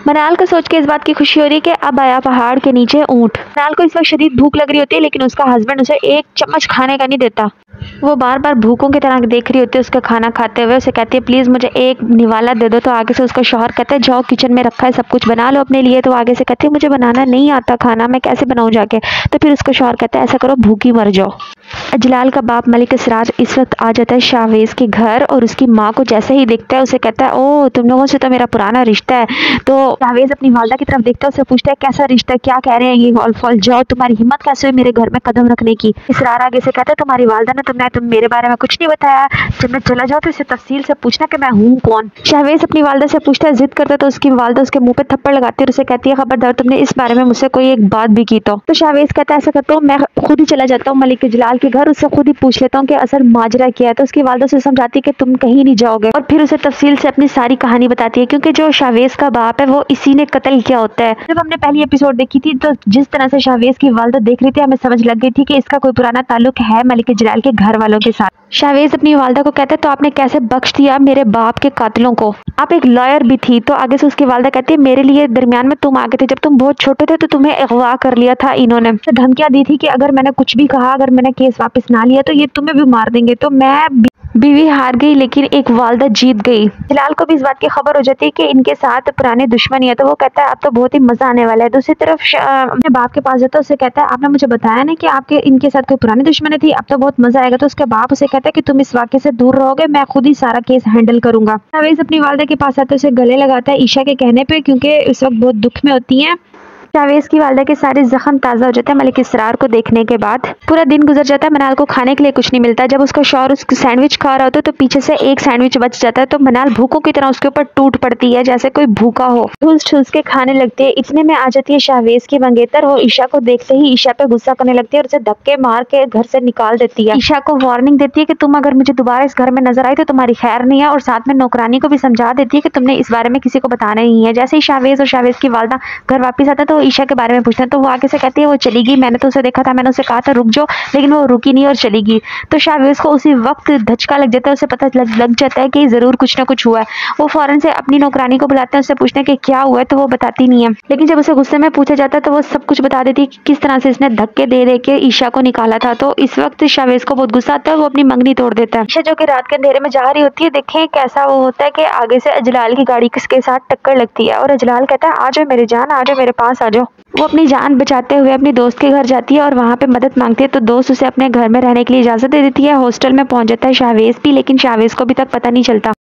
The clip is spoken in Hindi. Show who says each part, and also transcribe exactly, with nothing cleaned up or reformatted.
Speaker 1: मनाल को सोच के इस बात की खुशी हो रही है कि अब आया पहाड़ के नीचे ऊँट। मनाल को इस वक्त शदीद भूख लग रही होती है, लेकिन उसका हस्बैंड उसे एक चम्मच खाने का नहीं देता। वो बार बार भूखों की तरह देख रही होती है उसका खाना खाते हुए। उसे कहती है प्लीज़ मुझे एक निवाला दे दो। तो आगे से उसका शौहर कहता है जाओ किचन में रखा है सब कुछ बना लो अपने लिए। तो आगे से कहती है मुझे बनाना नहीं आता खाना, मैं कैसे बनाऊँ जाके। तो फिर उसका शौहर कहता है ऐसा करो भूखी मर जाओ। अजलाल का बाप मलिक इसरार इस वक्त आ जाता है शाहवेज के घर और उसकी माँ को जैसे ही देखता है उसे कहता है ओ तुम लोगों से तो मेरा पुराना रिश्ता है। तो शाहवेज अपनी वालदा की तरफ देखता है, उसे पूछता है कैसा रिश्ता है, क्या कह रहे हैं ये हॉल फॉल, जाओ तुम्हारी हिम्मत कैसे हुई मेरे घर में कदम रखने की। इसरार आगे से कहता है तुम्हारी वालदा ने तुमने तुम मेरे बारे में कुछ नहीं बताया, जब मैं चला जाऊँ तो इसे तफसील से पूछना कि मैं हूँ कौन। शाहवेज अपनी वालदा से पूछता है, जिद करता है तो उसकी वालदा उसके मुंह पे थप्पड़ लगाती है और उसे कहती है खबरदार तुमने इस बारे में मुझसे कोई एक बात भी की तो। तो शाहवेज कहता है ऐसा करता हूँ मैं खुद ही चला जाता हूँ मलिक जलाल के घर, उससे खुद ही पूछ लेता हूँ कि असल माजरा क्या है। तो उसकी वालदा से समझाती है कि तुम कहीं नहीं जाओगे और फिर उसे तफसील से अपनी सारी कहानी बताती है, क्योंकि जो शाहवेज का बाप है वो इसी ने कत्ल किया होता है। जब हमने पहली एपिसोड देखी थी तो जिस तरह से शाहवेज की वालदा देख रही थी हमें समझ लग गई थी कि इसका कोई पुराना ताल्लुक है मलिक जलाल के घर वालों के साथ। शाहवेज अपनी वालदा को कहता है तो आपने कैसे बख्श दिया मेरे बाप के कातिलों को, आप एक लॉयर भी थी। तो आगे से उसकी वालदा कहती है मेरे लिए दरमियान में तुम आगे थे, जब तुम बहुत छोटे थे तो तुम्हें अगवा कर लिया था इन्होंने, तो धमकियां दी थी कि अगर मैंने कुछ भी कहा, अगर मैंने केस वापस ना लिया तो ये तुम्हें भी मार देंगे। तो मैं बीवी हार गई लेकिन एक वालदा जीत गई। जलाल को भी इस बात की खबर हो जाती है कि इनके साथ पुरानी दुश्मनी है, तो वो कहता है अब तो बहुत ही मजा आने वाला है। दूसरी तरफ अपने बाप के पास जाता है, उसे कहता है आपने मुझे बताया ना कि आपके इनके साथ कोई पुरानी दुश्मनी थी, अब तो बहुत मजा आएगा। तो उसके बाप उसे कहता है कि तुम इस वाक्य से दूर रहोगे, मैं खुद ही सारा केस हैंडल करूंगा। शाहवेज अपनी वालदा के पास आता है, उसे गले लगाता है ईशा के कहने पे, क्योंकि उस वक्त बहुत दुख में होती है। शाहवेज की वालदा के सारे जख्म ताज़ा हो जाते हैं मलिक इसरार को देखने के बाद। पूरा दिन गुजर जाता है, मनाल को खाने के लिए कुछ नहीं मिलता। जब उसका शौहर उसकी सैंडविच खा रहा होता है तो पीछे से एक सैंडविच बच जाता है, तो मनाल भूखों की तरह उसके ऊपर टूट पड़ती है जैसे कोई भूखा हो, ठूस ठूस के खाने लगती है। इतने में आ जाती है शाहवेज की मंगेतर, वो ईशा को देखते ही ईशा पे गुस्सा करने लगती है और उसे धक्के मार के घर से निकाल देती है। ईशा को वार्निंग देती है कि तुम अगर मुझे दोबारा इस घर में नजर आई तो तुम्हारी खैर नहीं है, और साथ में नौकरानी को भी समझा देती है कि तुमने इस बारे में किसी को बताना नहीं है। जैसे ही शाहवेज और शाहवेज की वालदा घर वापिस आता है तो ईशा के बारे में पूछता है, तो वो आगे से कहती है वो चली गई, मैंने तो उसे देखा था, मैंने उसे कहा था रुक जाओ, लेकिन वो रुकी नहीं और चली गई। तो शाहवेज को उसी वक्त धचका लग जाता है, उसे पता लग, लग जाता है कि जरूर कुछ ना कुछ हुआ है। वो फौरन से अपनी नौकरानी को बुलाते हैं, उससे पूछते हैं कि क्या हुआ है, तो वो बताती नहीं है। लेकिन जब उसे गुस्से में पूछा जाता है तो वो सब कुछ बता देती है कि किस तरह से इसने धक्के दे दे के ईशा को निकाला था। तो इस वक्त शाहवेज को बहुत गुस्सा आता है, वो अपनी मंगनी तोड़ देता है। ईशा जो कि रात के अंधेरे में जा रही होती है, देखें कैसा वो होता है कि आगे से अजलाल की गाड़ी किसके साथ टक्कर लगती है और अजलाल कहता है आ जाओ मेरी जान, आ जाओ मेरे पास आ जाओ। वो अपनी जान बचाते हुए अपनी दोस्त के घर जाती है और वहाँ पे मदद मांगती है, तो दोस्त उसे अपने घर में रहने के लिए इजाजत दे देती है। हॉस्टल में पहुंच जाता है शाहवेज भी, लेकिन शाहवेज को अभी तक पता नहीं चलता।